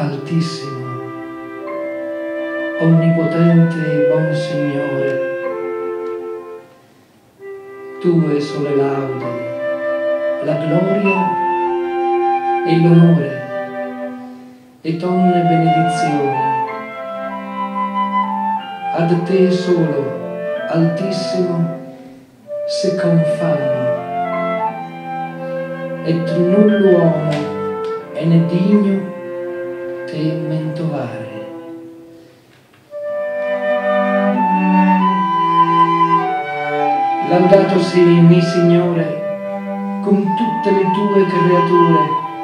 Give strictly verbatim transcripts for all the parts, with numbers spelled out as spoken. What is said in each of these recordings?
Altissimo, onnipotente e buon Signore, Tue sole laude, la gloria e l'onore e tonne benedizioni. Ad Te solo, Altissimo, se confano, et null uomo è ne digno Te mentovare. Laudato sii, mi Signore, con tutte le Tue creature,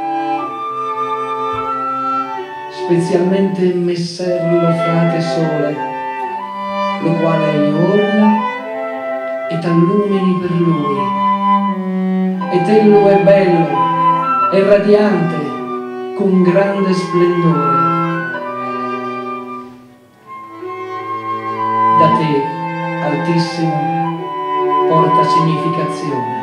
specialmente Messer lo frate Sole, lo quale orna et allumini per Lui, ed ello è bello e radiante con grande splendore. Da Te, Altissimo, porta significazione.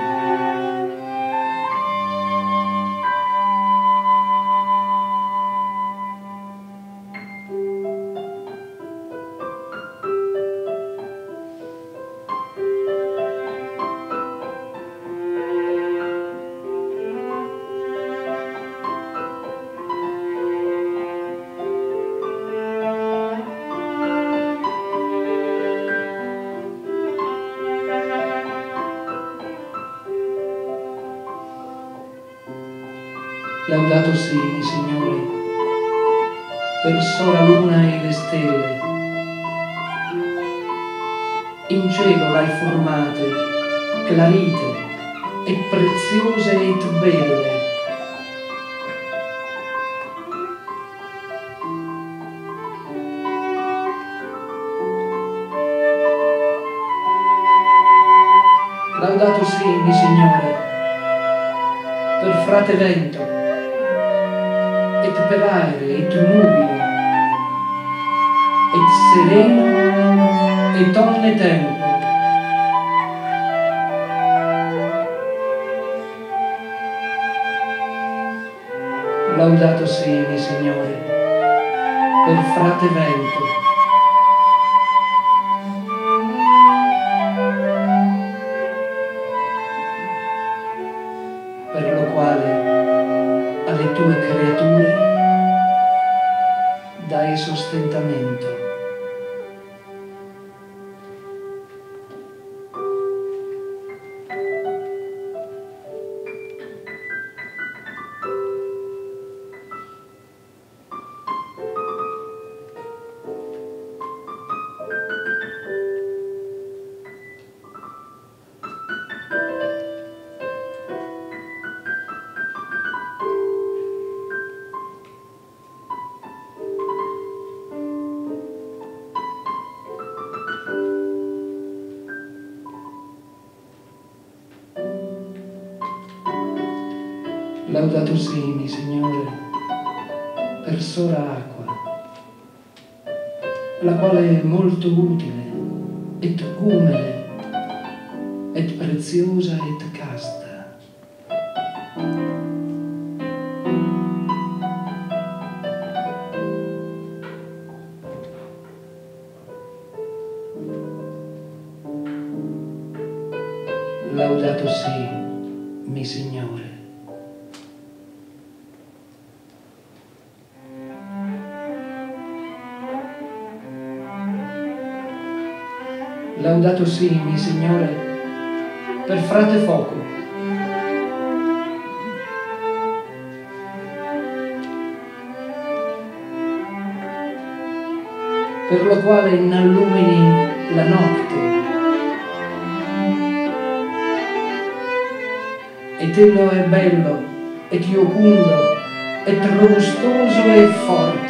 Laudato sii, Signore, per sola luna e le stelle. In cielo l'hai formate, clarite e preziose et belle. Laudato sii, Signore, per frate vento, et per aere, et nubile, et sereno, et onne tempo. Laudato sii, Signore, per frate vento, per lo quale alle Tue creature dai sostentamento. Laudato sii, Signore, per sola acqua, la quale è molto utile, et umile, et preziosa et casta. Laudato sii, mi Signore. Laudato sii, mi Signore, per frate Foco, per lo quale innallumini la notte, ed ello è bello, et iocundo, et robustoso e forte.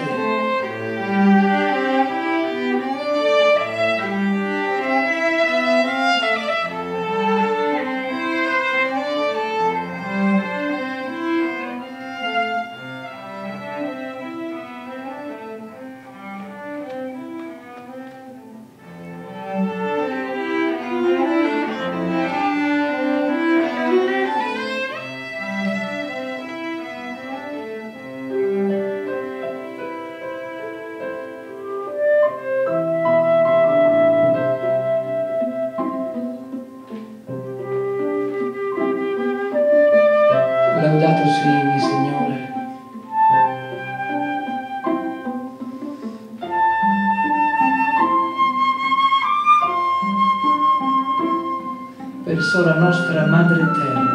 Laudato sii, Signore. Per sola nostra Madre Terra,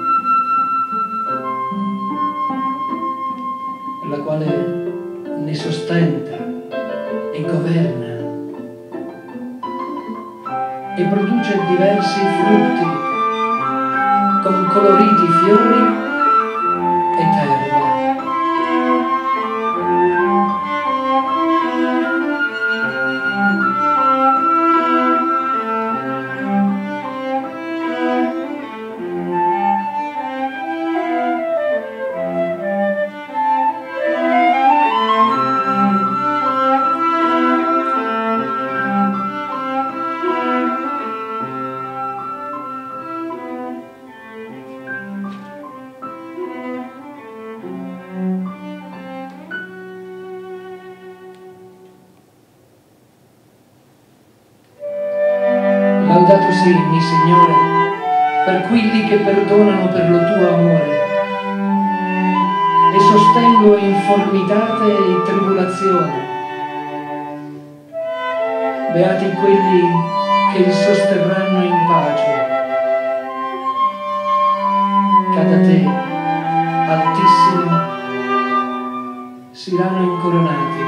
la quale ne sostenta e governa e produce diversi frutti con coloriti fiori e terra. Laudato sii, mi Signore, per quelli che perdonano per lo tuo amore e sostengo informitate e tribolazioni. Beati quelli che li sosterranno in pace. Che da te, Altissimo, saranno incoronati.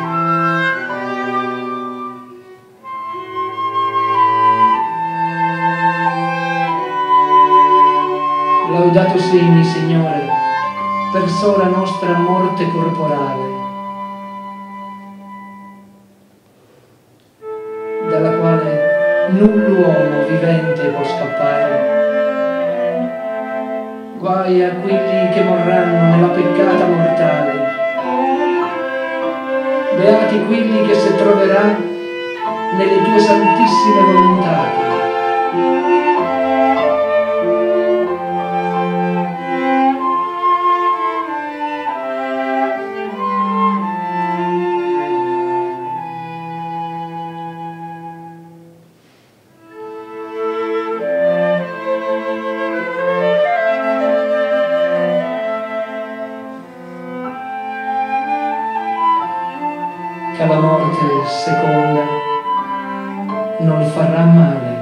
Laudato sii, mi Signore, per sola nostra morte corporale, dalla quale null'uomo vivente può scappare. Guai a quelli che morranno nella peccata mortale. Beati quelli che si troverà nelle tue santissime volontà. Che la morte seconda non farà male.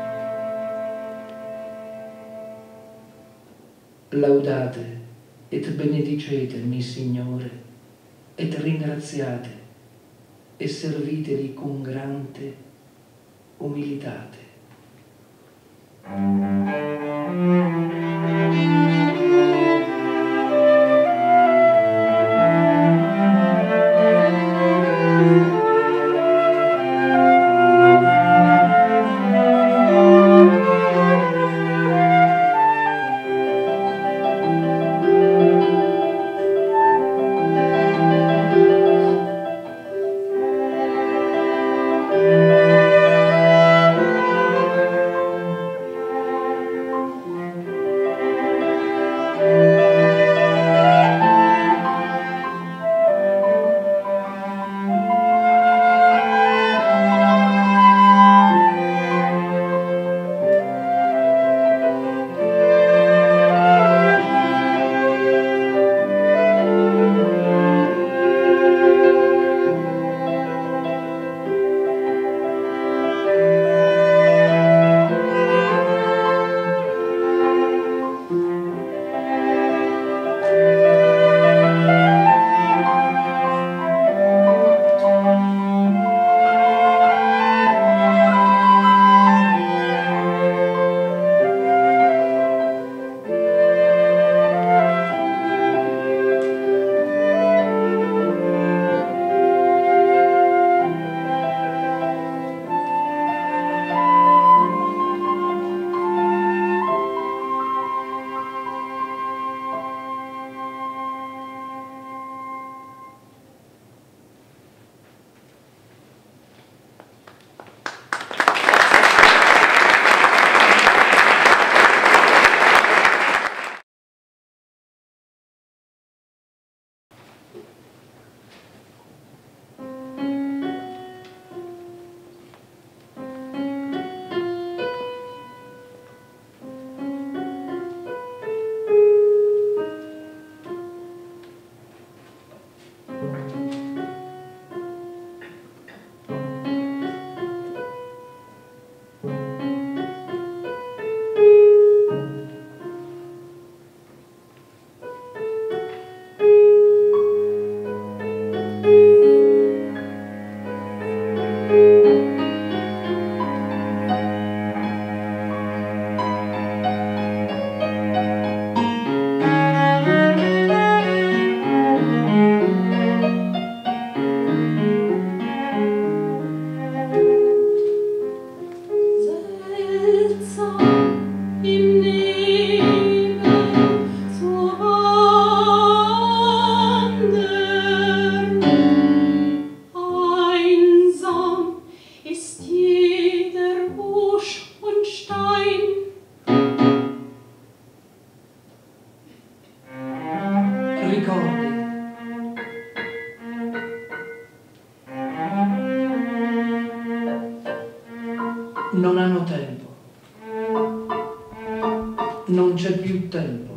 Laudate et benedicete, mi Signore, et ringraziate e serviteli con grande umilitate. Ricordi. Non hanno tempo. Non c'è più tempo.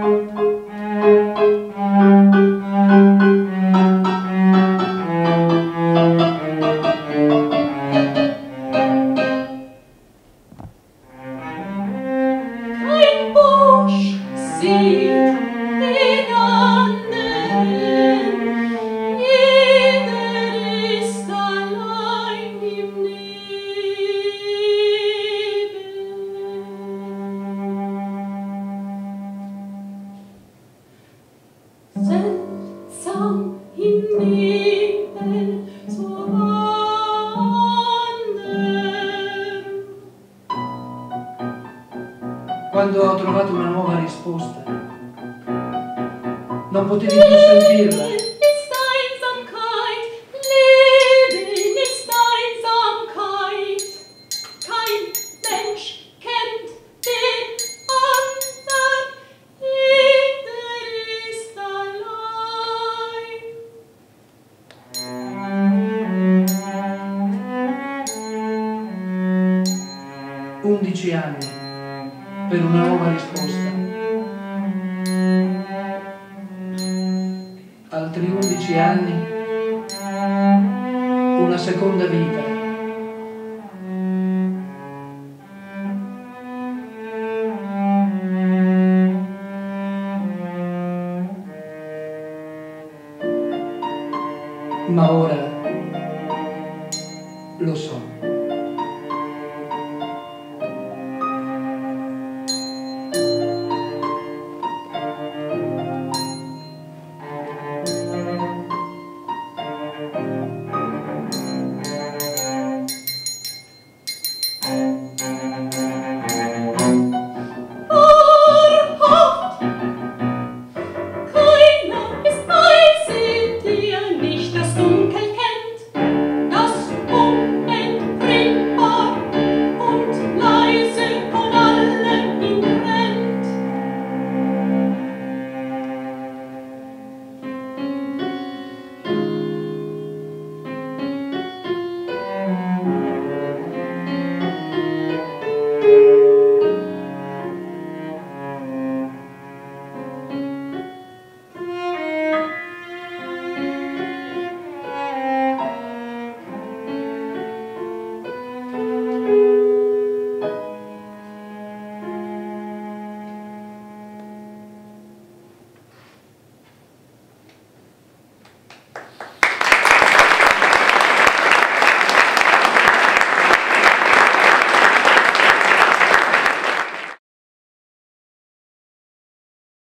Kein Busch sieht den anderen, jeder ist allein im Nebel. Seltsam im Nebel zu wandern. Quando ho trovato una nuova risposta, non potevi più sentirla. Leben ist Einsamkeit, Leben ist Einsamkeit. Kein Mensch kennt den anderen, jeder ist allein. Undici anni per una nuova risposta. Altri undici anni, una seconda vita. Ma ora lo so.